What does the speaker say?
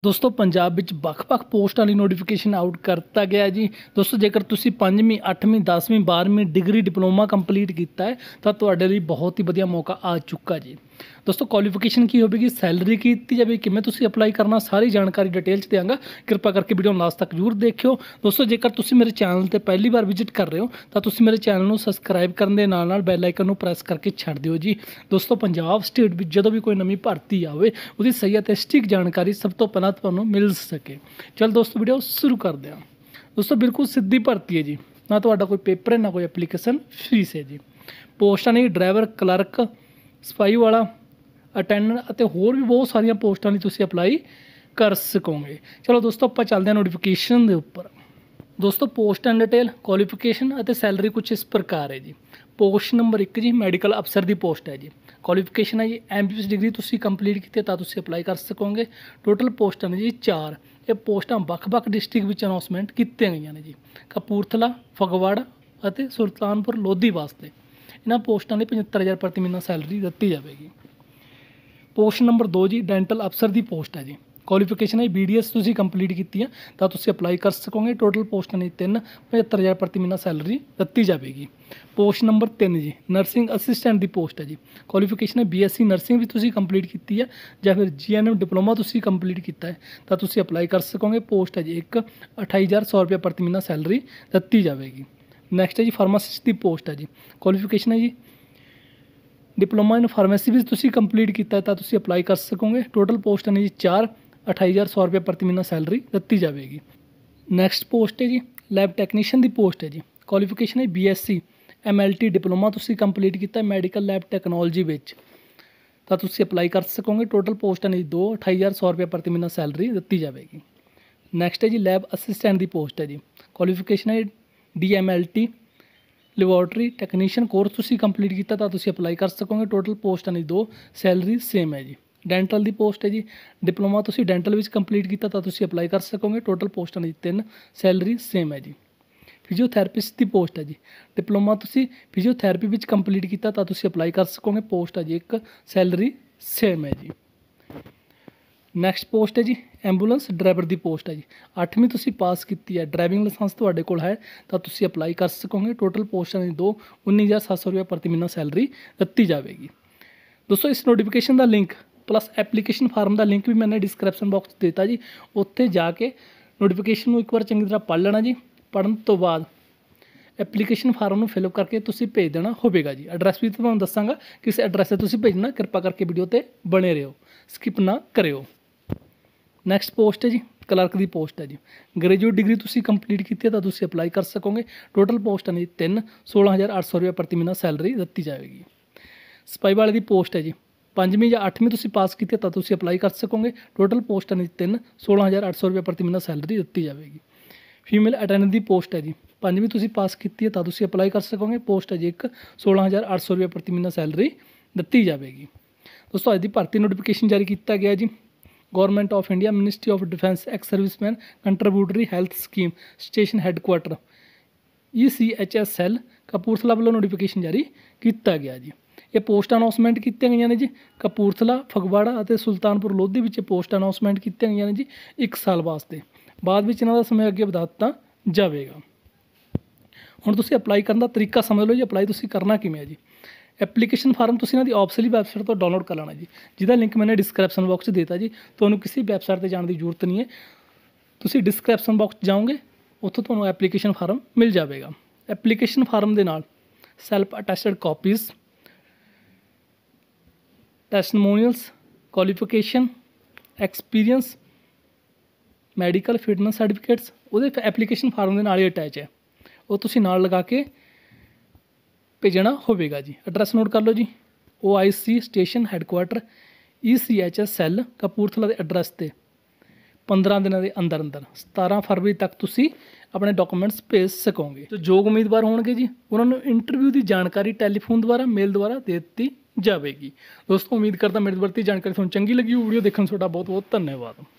दोस्तों पंजाब विच ਵੱਖ-ਵੱਖ पोस्टां दी नोटिफिकेशन आउट करता गया जी। दोस्तों जेकर तुसी 5वीं 8वीं 10वीं 12वीं डिग्री डिप्लोमा कंप्लीट किया है तो तुहाडे लई बहुत ही वधिया मौका आ चुका जी। दोस्तों क्वालिफिकेशन की होगी, सैलरी की जाए, किवें तुसी अप्लाई करना, सारी जानकारी डिटेल च देंगा। कृपा करके वीडियो लास्ट तक जरूर देखियो। दोस्तों जेकर तुसी मेरे चैनल ते पहली बार विजिट कर रहे हो तो तुसी मेरे चैनल को सबसक्राइब करने दे नाल बैल आइकन प्रेस करके छड्ड दिओ जी। दोस्तों पंजाब स्टेट विच जदों भी कोई नवीं भर्ती आवे उसकी सही ते सटीक जानकारी सब तो पहला तुहानूं मिल सके। चल दोस्तों वीडियो शुरू करते हैं। दोस्तों बिल्कुल सीधी भर्ती है जी, ना तो कोई पेपर है ना कोई एप्लीकेशन फीस है जी। पोस्टां ने ड्राइवर, क्लर्क, सफाई वाला, अटैंडेंट और होर भी बहुत सारिया पोस्टां लई तुसीं अप्लाई कर सकोगे। चलो दोस्तों आप चलते हैं नोटिफिकेशन के उपर। दोस्तों पोस्ट एंड डिटेल, क्वालिफिकेशन और सैलरी कुछ इस प्रकार है जी। पोस्ट नंबर 1 जी मैडिकल अफसर की पोस्ट है जी। क्वालिफिकेशन है जी MBBS डिग्री तुसीं कंप्लीट की तो तुसीं अप्लाई कर सकोगे। टोटल पोस्टां ने जी 4। ये पोस्टां ਵੱਖ-ਵੱਖ डिस्ट्रिक्ट विच अनाउंसमेंट कीतियां गईयां ने जी। कपूरथला, फगवाड़ा और सुल्तानपुर लोधी वास्ते इन्हां पोस्टां दी 75,000 प्रति महीना सैलरी दी जाएगी। पोस्ट नंबर 2 जी डेंटल अफसर की पोस्ट है जी। क्वालिफिकेशन है BDS तुसीं कंप्लीट की है तो तुसीं अप्लाई कर सकोगे। टोटल पोस्टां ने 3, 75,000 प्रति महीना सैलरी दी जाएगी। पोस्ट नंबर 3 जी नर्सिंग असिस्टेंट की पोस्ट है जी। क्वालिफिकेशन है BSc नर्सिंग भी तुसीं कंप्लीट की है या फिर GNM डिप्लोमा तुसीं कंप्लीट किया है तो तुसीं अप्लाई कर सकोगे। पोस्ट है जी 28,100 रुपये प्रति महीना सैलरी दी जाएगी। नैक्सट है जी फार्मासिस्ट की पोस्ट है जी। क्वालिफिकेशन है जी डिप्लोमा इन फार्मेसी भी तुसीं कंप्लीट किया है तो तुसीं अप्लाई कर सकोगे। टोटल पोस्ट ने जी 4, 28,100 रुपये प्रति महीना सैलरी दी जाएगी। नैक्सट पोस्ट है जी लैब टैक्नीशियन की पोस्ट है जी। क्वालिफिकेशन है BSc MLT डिप्लोमा तुसीं कंप्लीट किया मैडिकल लैब टैक्नोलॉजी विच तो तुसीं अप्लाई कर सकोगे। टोटल पोस्ट ने 2, 28,100 रुपये प्रति महीना सैलरी दी जाएगी। नैक्सट है जी लैब असिस्टेंट की पोस्ट है जी। क्वालिफिकेशन है DMLT लैबोरेटरी टैक्नीशियन कोर्स तुसीं कंप्लीट किया तो तुसीं अप्लाई कर सकोगे। टोटल पोस्ट ने 2, सैलरी सेम है जी। डेंटल की पोस्ट है जी डिप्लोमा तुसीं डेंटल विच कंप्लीट किया तो तुसीं अप्लाई कर सकोगे। टोटल पोस्ट ने 3, सैलरी सेम है जी। फिजियोथैरेपिस्ट की पोस्ट है जी। डिप्लोमा तुसीं फिजियोथैरेपी विच कंप्लीट किया तो तुसीं अप्लाई कर सकोगे। पोस्ट है जी 1, सैलरी सेम है जी। नैक्सट पोस्ट है जी एंबूलेंस ड्राइवर की पोस्ट है जी। 8वीं तुसीं पास की है, ड्राइविंग लाइसेंस तुहाडे कोल है तो तुसीं अप्लाई कर सकोगे। टोटल पोस्टां ने 2, 19,700 रुपये प्रति महीना सैलरी दी जाएगी। दोस्तों इस नोटिफिकेशन का लिंक प्लस एप्लीकेशन फार्म का लिंक भी मैंने डिस्क्रिप्शन बॉक्स देता जी। उत्थे जाके नोटिफिकेशन को एक बार चंगी तरह पढ़ लेना जी। पढ़न तो बाद एप्लीकेशन फार्म में फिलअप करके तुसीं भेज देना होगा जी। एड्रैस भी तुहानूं दस्सांगा किस एड्रैस से तुसीं भेजना। कृपा करके वीडियो ते बने रहो, स्किप ना करियो। नैक्सट पोस्ट है जी क्लर्क की पोस्ट है जी। ग्रेजुएट डिग्री तुसीं कंप्लीट की है तो तुसीं अप्लाई कर सकोगे। टोटल पोस्ट ने 3, 16,800 रुपये प्रति महीना सैलरी दी जाएगी। सफाई वाले की पोस्ट है जी 5वीं या 8वीं तुसीं पास की है तो तुसीं अप्लाई कर सकोगे। टोटल पोस्ट ने 3, 16,800 रुपये प्रति महीना सैलरी दी जाएगी। फीमेल अटैंडेंट की पोस्ट है जी 5वीं तुसीं पास की है तो तुसीं अप्लाई कर सकोगे। पोस्ट है जी 1, 16,800 रुपये प्रति महीना सैलरी दी जाएगी। दोस्तों अज की भर्ती नोटिफिकेशन जारी किया गया जी। Government of India ministry of defence ex serviceman contributory health scheme station headquarter ECHS cell Kapurthala वालों नोटिफिकेशन जारी किया गया जी। ये पोस्ट अनाउंसमेंट की गई ने जी। कपूरथला, फगवाड़ा और सुल्तानपुर लोधी में पोस्ट अनाउंसमेंट की गई ने जी 1 साल वास्ते। बाद में इन्हों का समय अगे बढ़ा दिता जाएगा। हुण तुसीं अप्लाई करने का तरीका समझ लो जी। अप्लाई तुसीं करना किवें है जी। एप्लीकेशन फार्म तुसीं इन्हां दी ऑफिशियल वैबसाइट तो डाउनलोड कर लेना जी, जिसका लिंक मैंने डिस्क्रिप्शन बॉक्स देता जी। तुहानूं किसी वैबसाइट पर जाने की जरूरत नहीं है। तुसीं डिस्क्रिप्शन बॉक्स जाओगे उत्थों तुहानूं एप्लीकेशन फार्म मिल जाएगा। एप्लीकेशन फार्म के नाल self attested copies, testimonials, qualification, experience, medical fitness certificates वो एप्लीकेशन फार्म के नाल ही अटैच है। वो तुसीं नाल लगा के भेजना होगा जी। एड्रैस नोट कर लो जी। OIC station headquarter ECHS cell Kapurthala के एड्रैस से 15 दिनों के अंदर 17 फरवरी तक तुसी अपने डॉक्यूमेंट्स भेज सकोगे। तो जो उम्मीदवार होंगे जी उन्होंने इंटरव्यू की जानकारी टैलीफोन द्वारा मेल द्वारा दे दी जाएगी। दोस्तों उम्मीद करता मेरी बढ़ती जानकारी तुहानूं चंगी लगी। वीडियो देखने बहुत बहुत धन्यवाद।